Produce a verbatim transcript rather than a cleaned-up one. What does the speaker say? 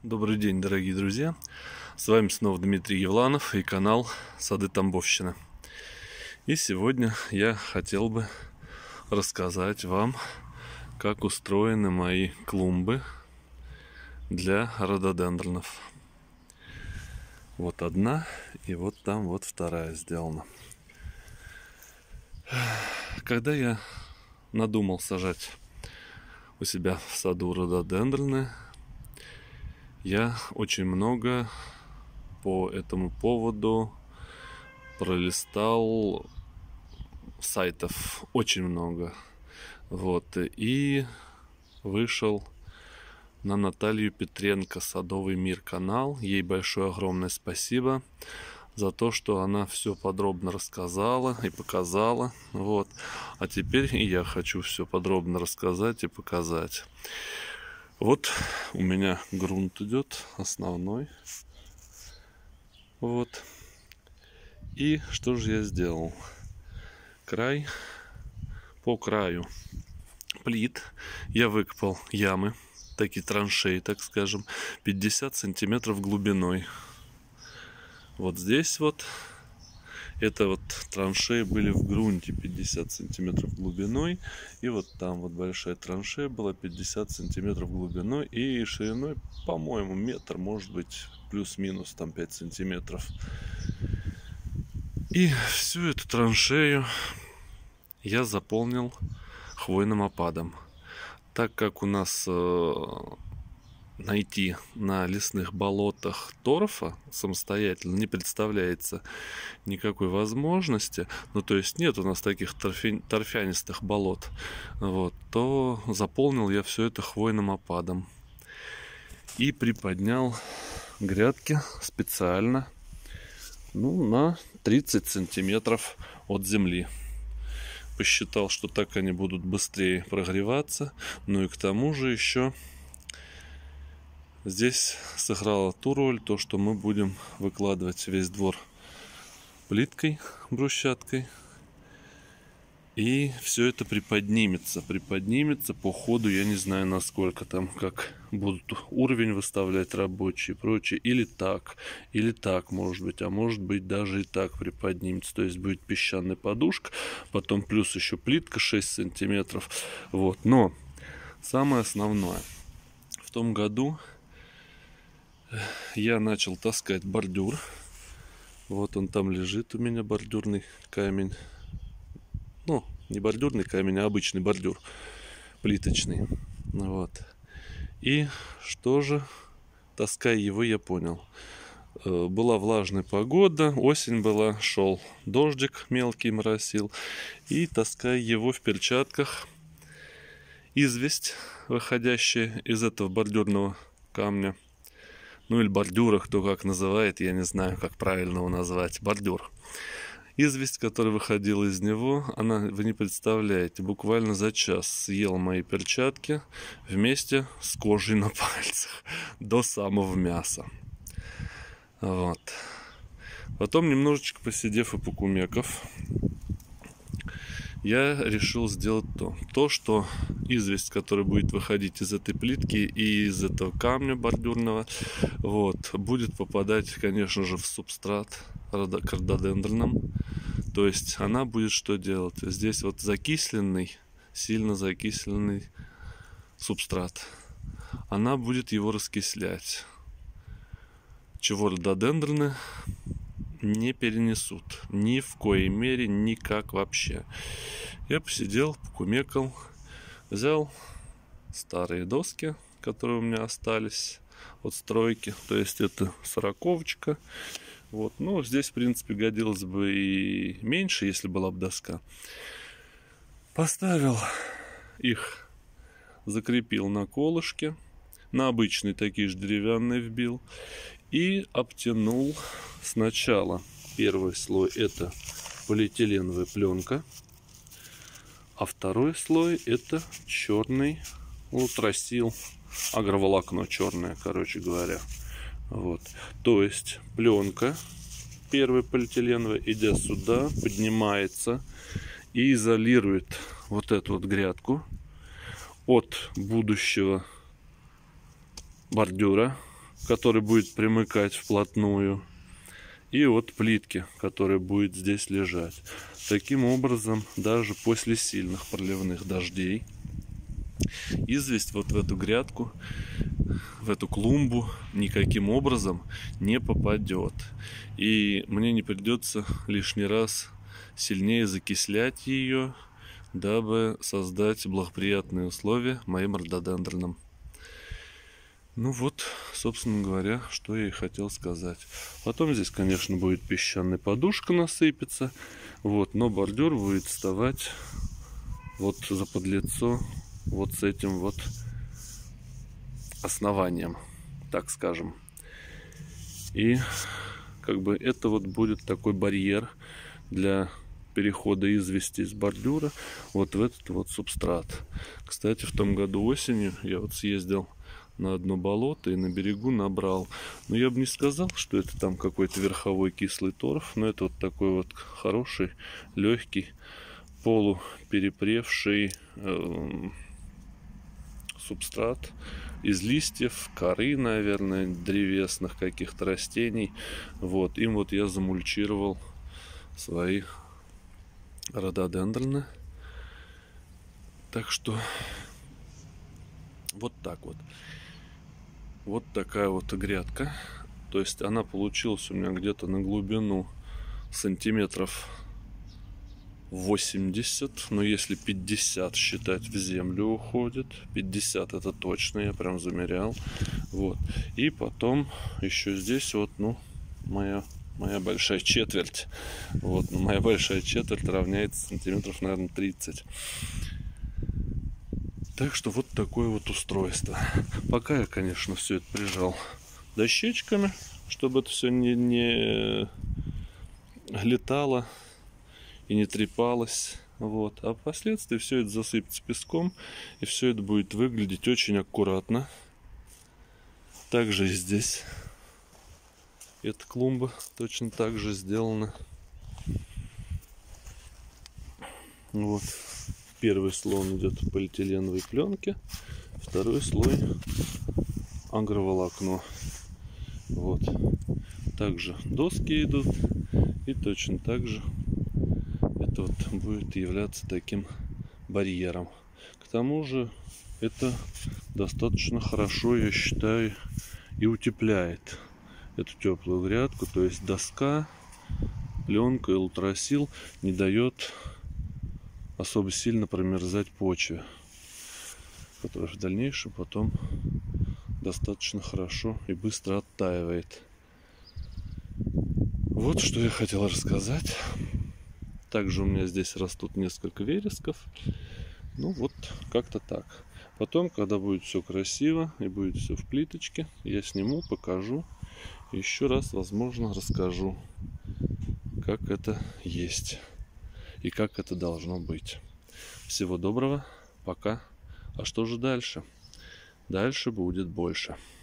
Добрый день, дорогие друзья! С вами снова Дмитрий Евланов и канал Сады Тамбовщины. И сегодня я хотел бы рассказать вам, как устроены мои клумбы для рододендронов. Вот одна, и вот там вот вторая сделана. Когда я надумал сажать у себя в саду рододендроны, я очень много по этому поводу пролистал сайтов, очень много. Вот, и вышел на Наталью Петренко «Садовый мир» канал. Ей большое огромное спасибо за то, что она все подробно рассказала и показала. Вот. А теперь и я хочу все подробно рассказать и показать. Вот у меня грунт идет основной. Вот. И что же я сделал? Край, по краю плит я выкопал ямы, такие траншеи, так скажем, пятьдесят сантиметров глубиной. Вот здесь вот, это вот траншеи были в грунте пятьдесят сантиметров глубиной. И вот там вот большая траншея была пятьдесят сантиметров глубиной и шириной, по-моему, метр, может быть, плюс-минус там пять сантиметров. И всю эту траншею я заполнил хвойным опадом. Так как у нас э, найти на лесных болотах торфа самостоятельно не представляется никакой возможности, ну то есть нет у нас таких торфи, торфянистых болот, вот, то заполнил я все это хвойным опадом и приподнял грядки специально, ну, на тридцать сантиметров от земли. Посчитал, что так они будут быстрее прогреваться. Ну и к тому же еще здесь сыграло ту роль, то, что мы будем выкладывать весь двор плиткой, брусчаткой. И все это приподнимется. Приподнимется по ходу, я не знаю, насколько там, как будут уровень выставлять рабочие и прочее. Или так, или так, может быть. А может быть, даже и так приподнимется. То есть будет песчаная подушка, потом плюс еще плитка шесть сантиметров. Вот. Но самое основное. В том году я начал таскать бордюр. Вот он там лежит у меня, бордюрный камень. Ну, не бордюрный камень, а обычный бордюр плиточный. Вот. И что же, таская его, я понял. Была влажная погода, осень была, шел дождик мелкий, моросил. И таская его в перчатках, известь, выходящая из этого бордюрного камня, ну или бордюра, кто как называет, я не знаю, как правильно его назвать, бордюр. Известь, которая выходила из него, она, вы не представляете, буквально за час съела мои перчатки вместе с кожей на пальцах до самого мяса. Вот. Потом, немножечко посидев и покумекав, я решил сделать то, то, что известь, которая будет выходить из этой плитки и из этого камня бордюрного, вот, будет попадать, конечно же, в субстрат к рододендронам. То есть она будет что делать? Здесь вот закисленный, сильно закисленный субстрат. Она будет его раскислять, чего рододендроны не перенесут. Ни в коей мере, никак вообще. Я посидел, покумекал, взял старые доски, которые у меня остались от стройки. То есть это сороковочка. Вот. Ну, здесь, в принципе, годилось бы и меньше, если была бы доска. Поставил их, закрепил на колышке, на обычные такие же деревянные вбил и обтянул сначала. Первый слой это полиэтиленовая пленка, а второй слой это черный лутросил, агроволокно черное, короче говоря. Вот. То есть пленка первая полиэтиленовая, идя сюда, поднимается и изолирует вот эту вот грядку от будущего бордюра который будет примыкать вплотную, и от плитки, которая будет здесь лежать. Таким образом, даже после сильных проливных дождей известь вот в эту грядку, в эту клумбу никаким образом не попадет. И мне не придется лишний раз сильнее закислять ее, дабы создать благоприятные условия моим рододендронам. Ну вот, собственно говоря, что я и хотел сказать. Потом здесь, конечно, будет песчаная подушка насыпется, вот, но бордюр будет вставать вот за подлицо, вот с этим вот основанием, так скажем. И как бы это вот будет такой барьер для перехода извести из бордюра вот в этот вот субстрат. Кстати, в том году осенью я вот съездил на одно болото и на берегу набрал. Но я бы не сказал, что это там какой-то верховой кислый торф, но это вот такой вот хороший, легкий, полуперепревший э, субстрат из листьев, коры, наверное, древесных каких-то растений. Вот, им вот я замульчировал свои рододендроны. Так что вот так вот. Вот такая вот грядка. То есть она получилась у меня где-то на глубину сантиметров восемьдесят. Но если пятьдесят считать, в землю уходит. пятьдесят это точно, я прям замерял. Вот. И потом еще здесь вот, ну, моя, моя большая четверть. Вот, ну, моя большая четверть равняется сантиметров, наверное, тридцать. Так что вот такое вот устройство. Пока я, конечно, все это прижал дощечками, чтобы это все не, не летало и не трепалось. Вот. А впоследствии все это засыпется песком, и все это будет выглядеть очень аккуратно. Также и здесь эта клумба точно так же сделана. Вот. Первый слой идет в полиэтиленовой пленке, второй слой агроволокно. Вот. Также доски идут, и точно так же это вот будет являться таким барьером. К тому же это достаточно хорошо, я считаю, и утепляет эту теплую грядку. То есть доска, пленка и ультрасил не дает особо сильно промерзать почве, которая в дальнейшем потом достаточно хорошо и быстро оттаивает. Вот что я хотел рассказать. Также у меня здесь растут несколько вересков. Ну вот, как-то так. Потом, когда будет все красиво и будет все в плиточке, я сниму, покажу. Еще раз, возможно, расскажу, как это есть и как это должно быть. Всего доброго, пока. А что же дальше? Дальше будет больше.